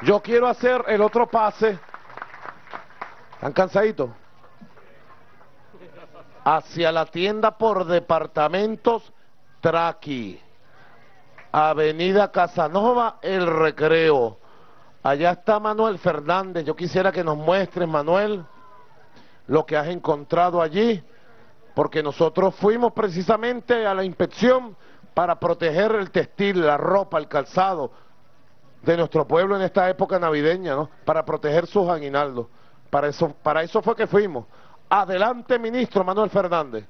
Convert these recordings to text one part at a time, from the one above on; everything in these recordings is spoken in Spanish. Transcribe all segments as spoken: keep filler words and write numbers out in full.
Yo quiero hacer el otro pase. ¿Están cansaditos? Hacia la tienda por departamentos Traqui, Avenida Casanova, El Recreo. Allá está Manuel Fernández. Yo quisiera que nos muestres, Manuel, lo que has encontrado allí, porque nosotros fuimos precisamente a la inspección para proteger el textil, la ropa, el calzado de nuestro pueblo en esta época navideña, ¿no? Para proteger sus aguinaldos. Para eso, para eso fue que fuimos. Adelante, ministro Manuel Fernández.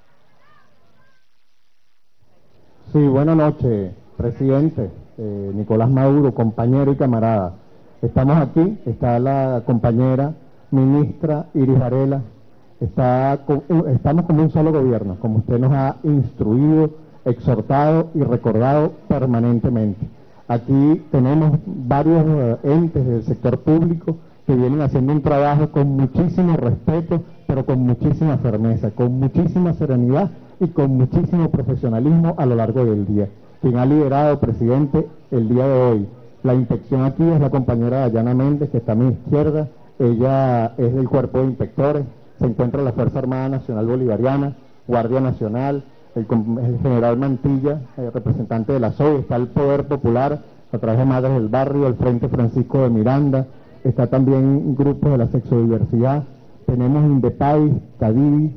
Sí, buenas noches, presidente, eh, Nicolás Maduro, compañero y camarada. Estamos aquí, está la compañera ministra Iris Varela, está con, estamos como un solo gobierno, como usted nos ha instruido, exhortado y recordado permanentemente. Aquí tenemos varios uh, entes del sector público que vienen haciendo un trabajo con muchísimo respeto, pero con muchísima firmeza, con muchísima serenidad y con muchísimo profesionalismo a lo largo del día. Quien ha liderado, presidente, el día de hoy la inspección aquí es la compañera Dayana Méndez, que está a mi izquierda. Ella es del cuerpo de inspectores, se encuentra la Fuerza Armada Nacional Bolivariana, Guardia Nacional, el, el general Mantilla, el representante de la S O E, está el Poder Popular a través de Madres del Barrio, el Frente Francisco de Miranda, está también grupos de la sexodiversidad, tenemos Indepavis, Cadivi,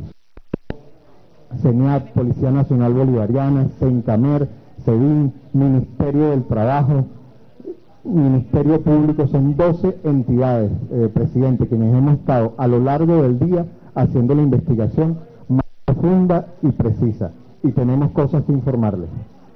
CENIAT, Policía Nacional Bolivariana, CENCAMER, SEDIN, Ministerio del Trabajo, Ministerio Público. Son doce entidades, eh, presidente, quienes hemos estado a lo largo del día haciendo la investigación más profunda y precisa, y tenemos cosas que informarles.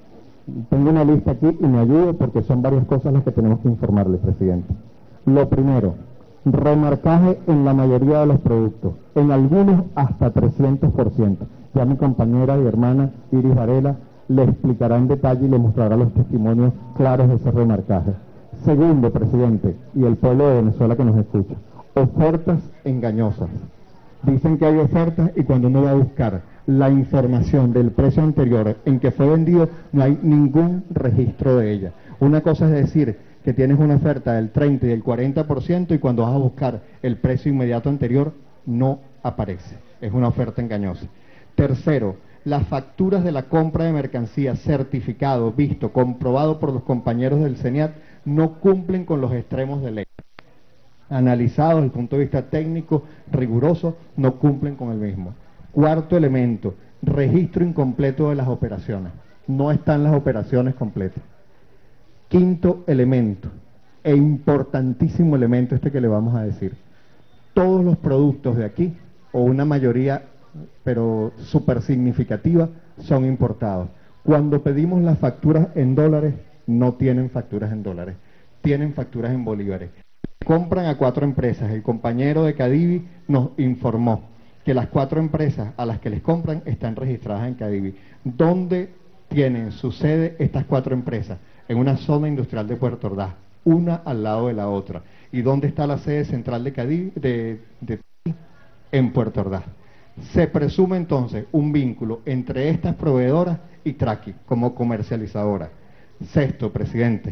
Tengo una lista aquí y me ayude porque son varias cosas las que tenemos que informarles, presidente. Lo primero, remarcaje en la mayoría de los productos, en algunos hasta trescientos por ciento. Ya mi compañera y hermana Iris Varela le explicará en detalle y le mostrará los testimonios claros de ese remarcaje. Segundo, presidente, y el pueblo de Venezuela que nos escucha, ofertas engañosas. Dicen que hay ofertas y cuando uno va a buscar la información del precio anterior en que fue vendido, no hay ningún registro de ella. Una cosa es decir que tienes una oferta del treinta y del cuarenta por ciento y cuando vas a buscar el precio inmediato anterior, no aparece. Es una oferta engañosa. Tercero, las facturas de la compra de mercancías, certificado, visto, comprobado por los compañeros del CENIAT, no cumplen con los extremos de ley. Analizados desde el punto de vista técnico, riguroso, no cumplen con el mismo. Cuarto elemento, registro incompleto de las operaciones. No están las operaciones completas. Quinto elemento, e importantísimo elemento este que le vamos a decir. Todos los productos de aquí, o una mayoría, pero súper significativa, son importados. Cuando pedimos las facturas en dólares, no tienen facturas en dólares, tienen facturas en bolívares. Compran a cuatro empresas. El compañero de Cadivi nos informó que las cuatro empresas a las que les compran están registradas en Cadivi. ¿Dónde tienen su sede estas cuatro empresas? En una zona industrial de Puerto Ordaz, una al lado de la otra. ¿Y dónde está la sede central de Cadivi? De, de, en Puerto Ordaz. Se presume entonces un vínculo entre estas proveedoras y Traqui como comercializadora. Sexto, presidente,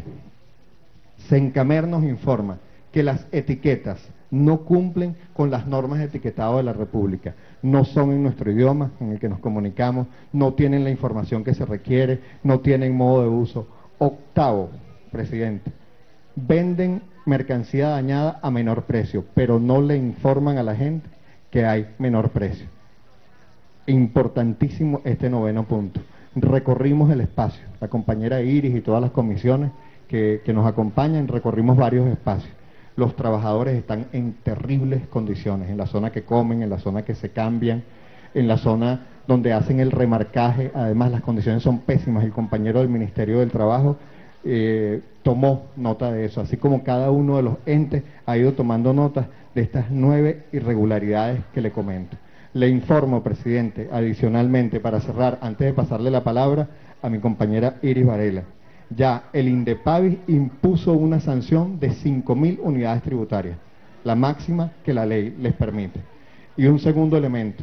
CENCAMER nos informa que las etiquetas no cumplen con las normas de etiquetado de la República, no son en nuestro idioma en el que nos comunicamos, no tienen la información que se requiere, no tienen modo de uso. Octavo, presidente, venden mercancía dañada a menor precio, pero no le informan a la gente que hay menor precio. Importantísimo este noveno punto. Recorrimos el espacio, la compañera Iris y todas las comisiones que, que nos acompañan, recorrimos varios espacios. Los trabajadores están en terribles condiciones, en la zona que comen, en la zona que se cambian, en la zona donde hacen el remarcaje. Además las condiciones son pésimas. El compañero del Ministerio del Trabajo eh, tomó nota de eso, así como cada uno de los entes ha ido tomando notas de estas nueve irregularidades que le comento. Le informo, presidente, adicionalmente, para cerrar, antes de pasarle la palabra a mi compañera Iris Varela, ya el Indepavis impuso una sanción de cinco mil unidades tributarias, la máxima que la ley les permite. Y un segundo elemento,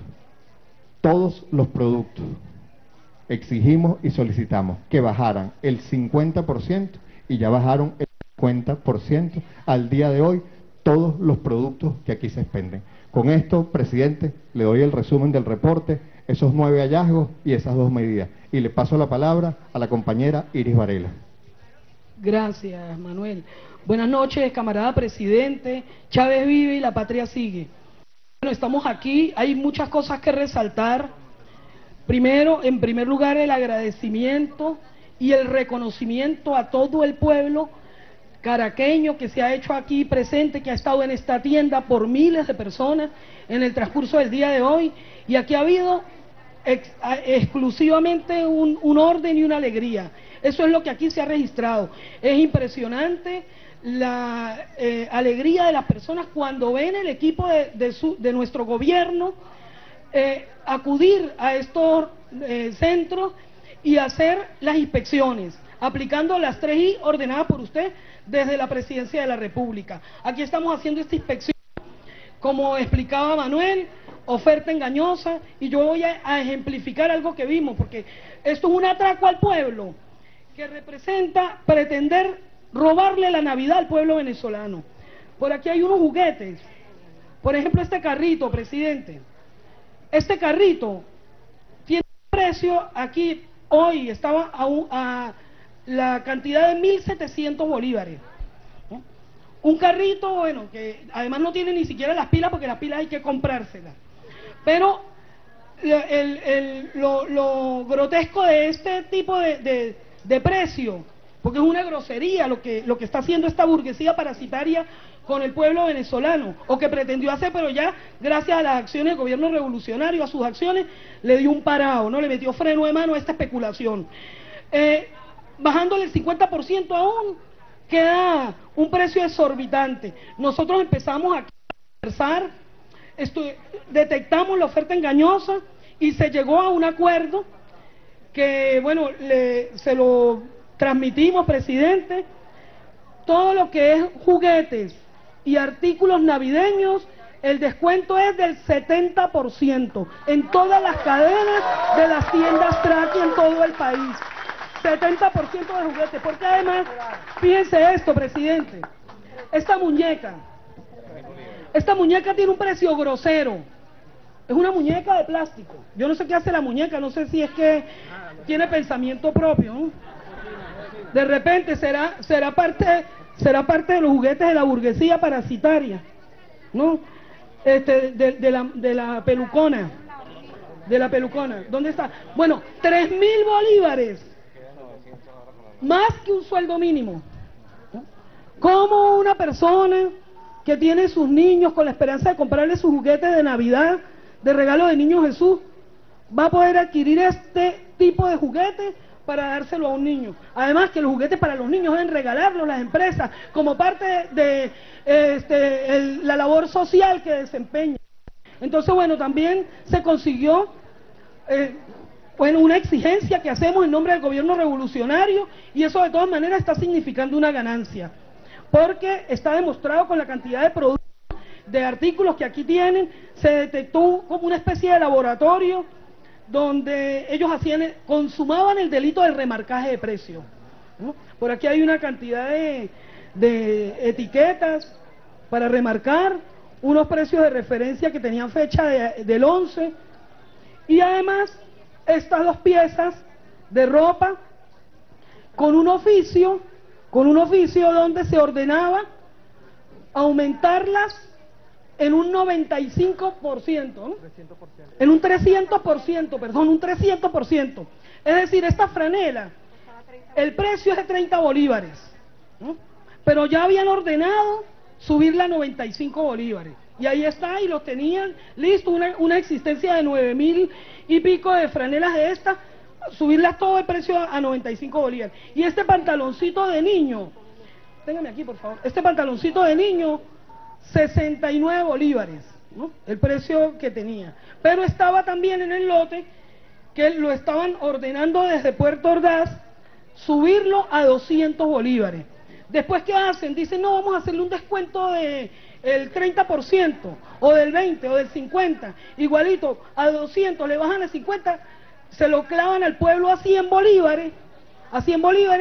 todos los productos exigimos y solicitamos que bajaran el cincuenta por ciento y ya bajaron el cincuenta por ciento al día de hoy todos los productos que aquí se expenden. Con esto, presidente, le doy el resumen del reporte, esos nueve hallazgos y esas dos medidas. Y le paso la palabra a la compañera Iris Varela. Gracias, Manuel. Buenas noches, camarada presidente. Chávez vive y la patria sigue. Bueno, estamos aquí, hay muchas cosas que resaltar. Primero, en primer lugar, el agradecimiento y el reconocimiento a todo el pueblo caraqueño que se ha hecho aquí presente, que ha estado en esta tienda por miles de personas en el transcurso del día de hoy, y aquí ha habido ex, a, exclusivamente un, un orden y una alegría. Eso es lo que aquí se ha registrado. Es impresionante la eh, alegría de las personas cuando ven el equipo de, de, su, de nuestro gobierno eh, acudir a estos eh, centros y hacer las inspecciones, aplicando las tres I ordenadas por usted desde la Presidencia de la República. Aquí estamos haciendo esta inspección, como explicaba Manuel, oferta engañosa, y yo voy a, a ejemplificar algo que vimos, porque esto es un atraco al pueblo, que representa pretender robarle la Navidad al pueblo venezolano. Por aquí hay unos juguetes, por ejemplo este carrito, presidente, este carrito tiene un precio aquí, hoy estaba a, un, a la cantidad de mil setecientos bolívares. ¿No? Un carrito, bueno, que además no tiene ni siquiera las pilas, porque las pilas hay que comprárselas. Pero el, el, lo, lo grotesco de este tipo de, de, de precio, porque es una grosería lo que, lo que está haciendo esta burguesía parasitaria con el pueblo venezolano, o que pretendió hacer, pero ya gracias a las acciones del gobierno revolucionario, a sus acciones, le dio un parado, ¿no? Le metió freno de mano a esta especulación. Eh, bajándole el cincuenta por ciento aún, queda un precio exorbitante. Nosotros empezamos a conversar, esto, detectamos la oferta engañosa y se llegó a un acuerdo que, bueno, le, se lo transmitimos, presidente. Todo lo que es juguetes y artículos navideños, el descuento es del setenta por ciento en todas las cadenas de las tiendas Traki en todo el país. setenta por ciento de juguetes, porque además, fíjense esto, presidente, esta muñeca, esta muñeca tiene un precio grosero, es una muñeca de plástico, yo no sé qué hace la muñeca, no sé si es que tiene pensamiento propio, ¿no? De repente será, será parte, será parte de los juguetes de la burguesía parasitaria, ¿no? Este, de, de, la, de la pelucona, de la pelucona, ¿dónde está? Bueno, tres mil bolívares, más que un sueldo mínimo. ¿Cómo una persona que tiene sus niños con la esperanza de comprarle sus juguetes de Navidad, de regalo de Niño Jesús, va a poder adquirir este tipo de juguetes para dárselo a un niño? Además que los juguetes para los niños deben regalarlos las empresas como parte de este, el, la labor social que desempeñan. Entonces, bueno, también se consiguió eh, bueno, una exigencia que hacemos en nombre del gobierno revolucionario, y eso de todas maneras está significando una ganancia, porque está demostrado con la cantidad de productos, de artículos que aquí tienen. Se detectó como una especie de laboratorio donde ellos hacían, consumaban el delito del remarcaje de precios, ¿no? Por aquí hay una cantidad de, de etiquetas para remarcar unos precios de referencia que tenían fecha de, del once, y además estas dos piezas de ropa con un oficio, con un oficio donde se ordenaba aumentarlas en un noventa y cinco por ciento, ¿no? En un trescientos por ciento, perdón, un trescientos por ciento. Es decir, esta franela, el precio es de treinta bolívares, ¿no? Pero ya habían ordenado subirla a noventa y cinco bolívares. Y ahí está, y los tenían listo, una, una existencia de nueve mil y pico de franelas de estas, subirlas todo el precio a, a noventa y cinco bolívares. Y este pantaloncito de niño, téngame aquí por favor, este pantaloncito de niño, sesenta y nueve bolívares, ¿no? El precio que tenía. Pero estaba también en el lote que lo estaban ordenando desde Puerto Ordaz, subirlo a doscientos bolívares. Después, ¿qué hacen? Dicen, no, vamos a hacerle un descuento de el treinta por ciento, o del veinte, o del cincuenta, igualito, a doscientos, le bajan el cincuenta, se lo clavan al pueblo a cien bolívares, a cien bolívares,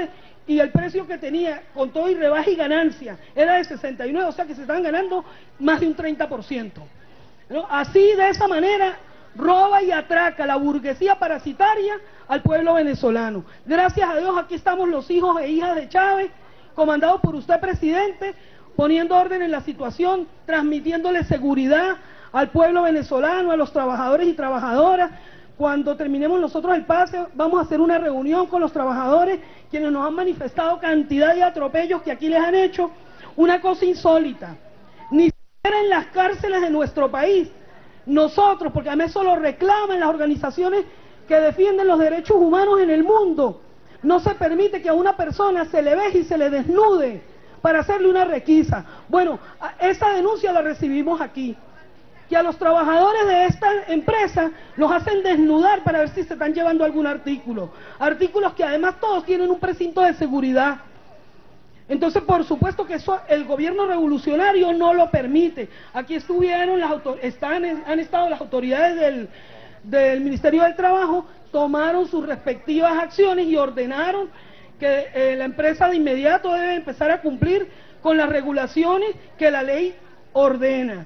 y el precio que tenía con todo y rebaja y ganancia era de sesenta y nueve, o sea que se estaban ganando más de un treinta por ciento, ¿no? Así, de esa manera, roba y atraca la burguesía parasitaria al pueblo venezolano. Gracias a Dios aquí estamos los hijos e hijas de Chávez, comandados por usted, presidente, poniendo orden en la situación, transmitiéndole seguridad al pueblo venezolano, a los trabajadores y trabajadoras. Cuando terminemos nosotros el pase, vamos a hacer una reunión con los trabajadores, quienes nos han manifestado cantidad de atropellos que aquí les han hecho. Una cosa insólita, ni siquiera en las cárceles de nuestro país, nosotros, porque además eso lo reclaman las organizaciones que defienden los derechos humanos en el mundo, no se permite que a una persona se le veje y se le desnude para hacerle una requisa. Bueno, esa denuncia la recibimos aquí, que a los trabajadores de esta empresa los hacen desnudar para ver si se están llevando algún artículo, artículos que además todos tienen un precinto de seguridad. Entonces, por supuesto que eso el gobierno revolucionario no lo permite. Aquí estuvieron las están, han estado las autoridades del, del Ministerio del Trabajo, tomaron sus respectivas acciones y ordenaron que eh, la empresa de inmediato debe empezar a cumplir con las regulaciones que la ley ordena.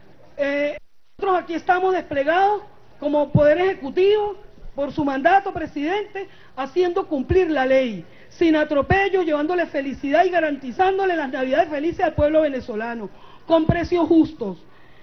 Eh, nosotros aquí estamos desplegados como Poder Ejecutivo, por su mandato, presidente, haciendo cumplir la ley, sin atropello, llevándole felicidad y garantizándole las navidades felices al pueblo venezolano, con precios justos.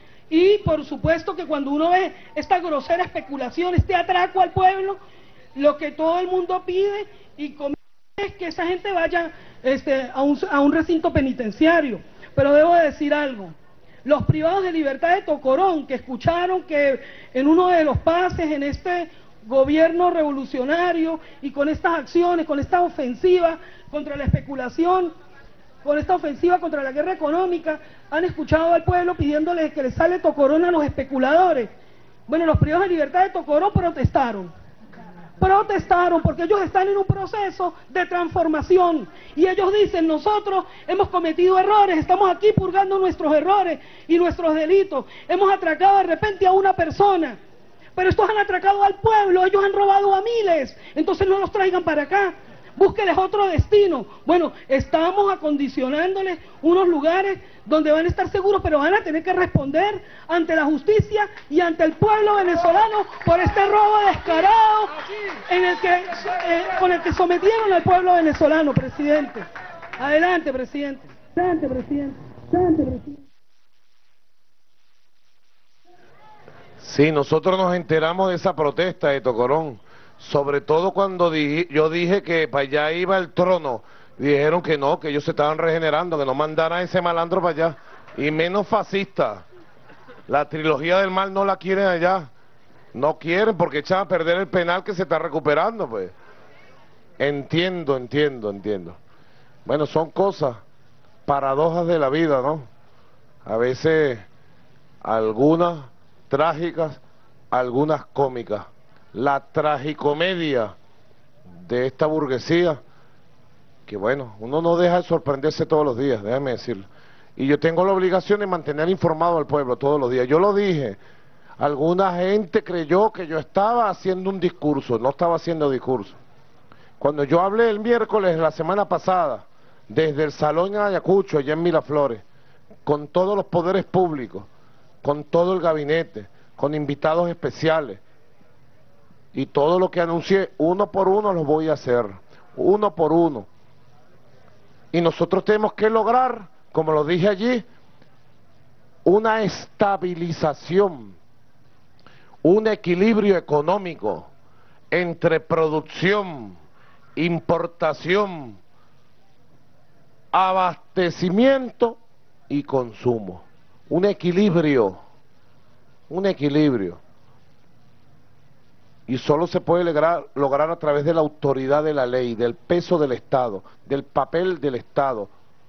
Y por supuesto que cuando uno ve esta grosera especulación, este atraco al pueblo, lo que todo el mundo pide y es que esa gente vaya este, a, un, a un recinto penitenciario. Pero debo decir algo, los privados de libertad de Tocorón, que escucharon que en uno de los pases, en este gobierno revolucionario y con estas acciones, con esta ofensiva contra la especulación, con esta ofensiva contra la guerra económica, han escuchado al pueblo pidiéndole que les sale Tocorón a los especuladores. Bueno, los privados de libertad de Tocorón protestaron. Protestaron porque ellos están en un proceso de transformación y ellos dicen: nosotros hemos cometido errores, estamos aquí purgando nuestros errores y nuestros delitos, hemos atracado de repente a una persona, pero estos han atracado al pueblo, ellos han robado a miles, entonces no los traigan para acá, búsqueles otro destino. Bueno, estamos acondicionándoles unos lugares donde van a estar seguros, pero van a tener que responder ante la justicia y ante el pueblo venezolano por este robo descarado en el que, eh, con el que sometieron al pueblo venezolano, presidente. Adelante, presidente. Adelante, presidente. Adelante, presidente. Sí, nosotros nos enteramos de esa protesta de Tocorón, sobre todo cuando di, yo dije que para allá iba el trono. Dijeron que no, que ellos se estaban regenerando, que no mandaran a ese malandro para allá, y menos fascista. La trilogía del mal no la quieren allá, no quieren porque echan a perder el penal que se está recuperando, pues. Entiendo, entiendo, entiendo. Bueno, son cosas, paradojas de la vida, ¿no? A veces algunas trágicas, algunas cómicas. La tragicomedia de esta burguesía, que bueno, uno no deja de sorprenderse todos los días, déjame decirlo. Y yo tengo la obligación de mantener informado al pueblo todos los días. Yo lo dije, alguna gente creyó que yo estaba haciendo un discurso, no estaba haciendo discurso. Cuando yo hablé el miércoles, la semana pasada, desde el Salón en Ayacucho, allá en Miraflores, con todos los poderes públicos, con todo el gabinete, con invitados especiales, y todo lo que anuncié, uno por uno los voy a hacer, uno por uno. Y nosotros tenemos que lograr, como lo dije allí, una estabilización, un equilibrio económico entre producción, importación, abastecimiento y consumo. Un equilibrio, un equilibrio. Y solo se puede lograr, lograr a través de la autoridad de la ley, del peso del Estado, del papel del Estado.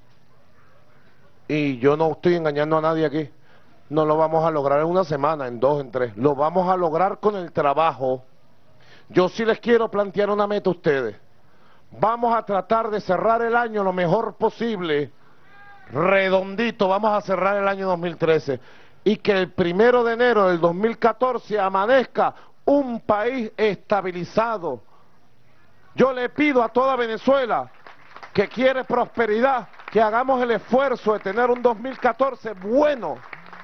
Y yo no estoy engañando a nadie aquí. No lo vamos a lograr en una semana, en dos, en tres. Lo vamos a lograr con el trabajo. Yo sí les quiero plantear una meta a ustedes. Vamos a tratar de cerrar el año lo mejor posible, redondito. Vamos a cerrar el año dos mil trece. Y que el primero de enero del dos mil catorce amanezca un país estabilizado. Yo le pido a toda Venezuela que quiere prosperidad, que hagamos el esfuerzo de tener un dos mil catorce bueno.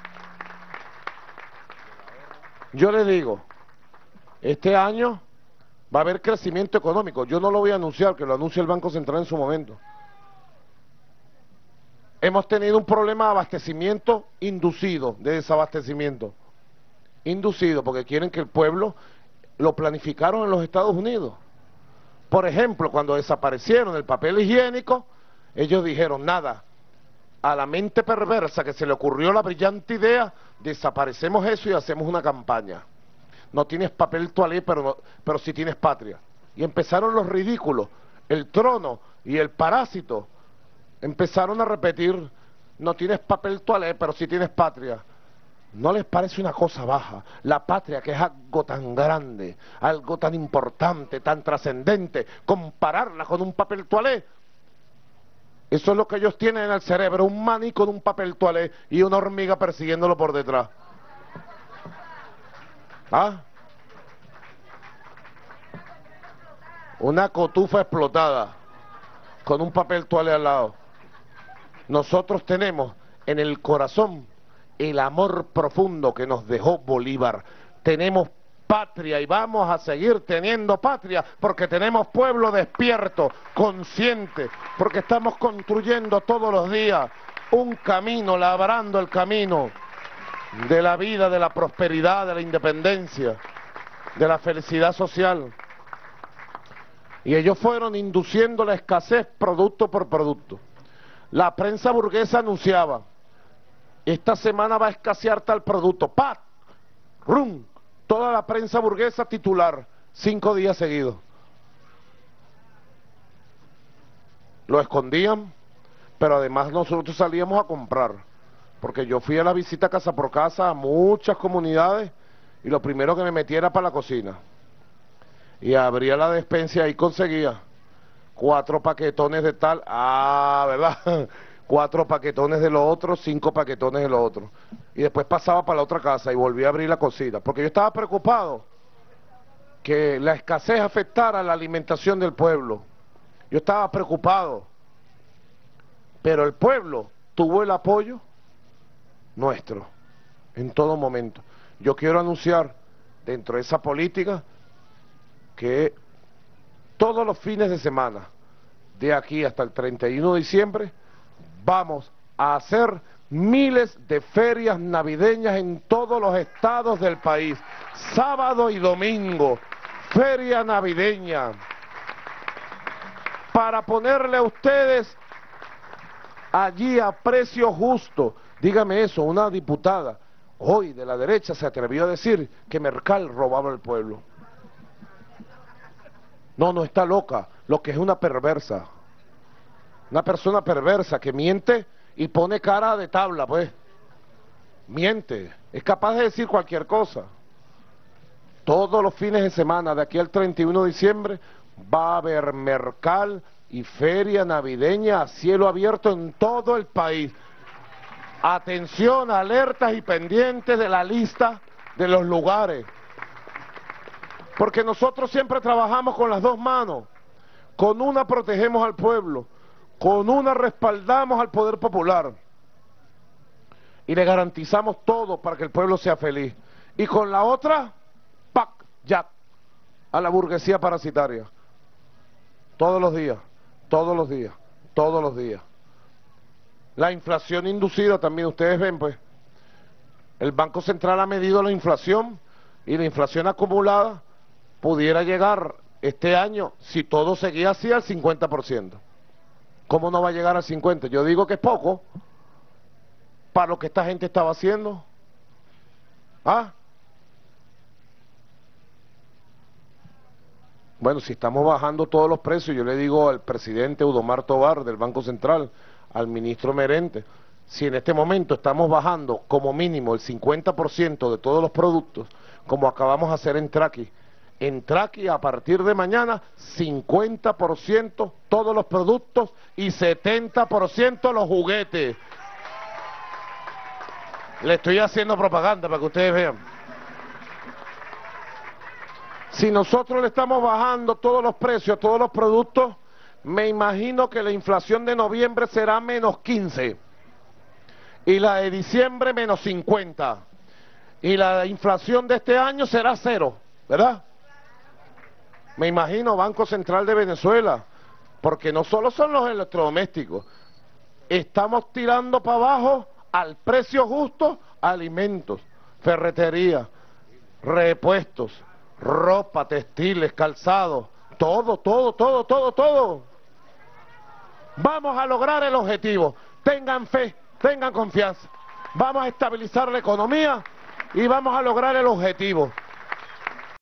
Yo le digo, este año va a haber crecimiento económico. Yo no lo voy a anunciar, que lo anuncie el Banco Central en su momento. Hemos tenido un problema de abastecimiento inducido, de desabastecimiento. Inducido, porque quieren que el pueblo lo planificaron en los Estados Unidos. Por ejemplo, cuando desaparecieron el papel higiénico, ellos dijeron, nada, a la mente perversa que se le ocurrió la brillante idea, desaparecemos eso y hacemos una campaña. No tienes papel toalé, pero, no, pero sí tienes patria. Y empezaron los ridículos, el trono y el parásito, empezaron a repetir, no tienes papel toalé, pero sí tienes patria. ¿No les parece una cosa baja? La patria, que es algo tan grande, algo tan importante, tan trascendente, compararla con un papel toalé. Eso es lo que ellos tienen en el cerebro, un maní con un papel toalé y una hormiga persiguiéndolo por detrás. ¿Ah? Una cotufa explotada con un papel toalé al lado. Nosotros tenemos en el corazón el amor profundo que nos dejó Bolívar. Tenemos patria y vamos a seguir teniendo patria porque tenemos pueblo despierto, consciente, porque estamos construyendo todos los días un camino, labrando el camino de la vida, de la prosperidad, de la independencia, de la felicidad social. Y ellos fueron induciendo la escasez producto por producto. La prensa burguesa anunciaba, esta semana va a escasear tal producto, ¡pat! ¡Rum! Toda la prensa burguesa titular, cinco días seguidos. Lo escondían, pero además nosotros salíamos a comprar, porque yo fui a la visita casa por casa a muchas comunidades y lo primero que me metía era para la cocina. Y abría la despensa y conseguía cuatro paquetones de tal, ah, ¿verdad? Cuatro paquetones de lo otro, cinco paquetones de lo otro. Y después pasaba para la otra casa y volví a abrir la cocina, porque yo estaba preocupado que la escasez afectara la alimentación del pueblo. Yo estaba preocupado, pero el pueblo tuvo el apoyo nuestro en todo momento. Yo quiero anunciar dentro de esa política que todos los fines de semana, de aquí hasta el treinta y uno de diciembre, vamos a hacer miles de ferias navideñas en todos los estados del país, sábado y domingo, feria navideña, para ponerle a ustedes allí a precio justo. Dígame eso, una diputada hoy de la derecha se atrevió a decir que Mercal robaba al pueblo. No, no está loca, lo que es una perversa. Una persona perversa que miente y pone cara de tabla, pues. Miente, es capaz de decir cualquier cosa. Todos los fines de semana, de aquí al treinta y uno de diciembre, va a haber mercal y feria navideña a cielo abierto en todo el país. Atención, alertas y pendientes de la lista de los lugares. Porque nosotros siempre trabajamos con las dos manos. Con una protegemos al pueblo, con una respaldamos al poder popular y le garantizamos todo para que el pueblo sea feliz. Y con la otra, ¡pac! ¡Ya! A la burguesía parasitaria. Todos los días, todos los días, todos los días. La inflación inducida también, ustedes ven pues, el Banco Central ha medido la inflación y la inflación acumulada pudiera llegar este año, si todo seguía así, al cincuenta por ciento. ¿Cómo no va a llegar al cincuenta por ciento? Yo digo que es poco para lo que esta gente estaba haciendo. ¿Ah? Bueno, si estamos bajando todos los precios, yo le digo al presidente Udomar Tobar del Banco Central, al ministro Merente, si en este momento estamos bajando como mínimo el cincuenta por ciento de todos los productos, como acabamos de hacer en Traqui, en Traqui a partir de mañana cincuenta por ciento todos los productos y setenta por ciento los juguetes. Le estoy haciendo propaganda para que ustedes vean. Si nosotros le estamos bajando todos los precios a todos los productos, Me imagino que la inflación de noviembre será menos quince y la de diciembre menos cincuenta y la inflación de este año será cero, ¿verdad? Me imagino Banco Central de Venezuela, porque no solo son los electrodomésticos, estamos tirando para abajo al precio justo alimentos, ferretería, repuestos, ropa, textiles, calzado, todo, todo, todo, todo, todo. Vamos a lograr el objetivo. Tengan fe, tengan confianza. Vamos a estabilizar la economía y vamos a lograr el objetivo.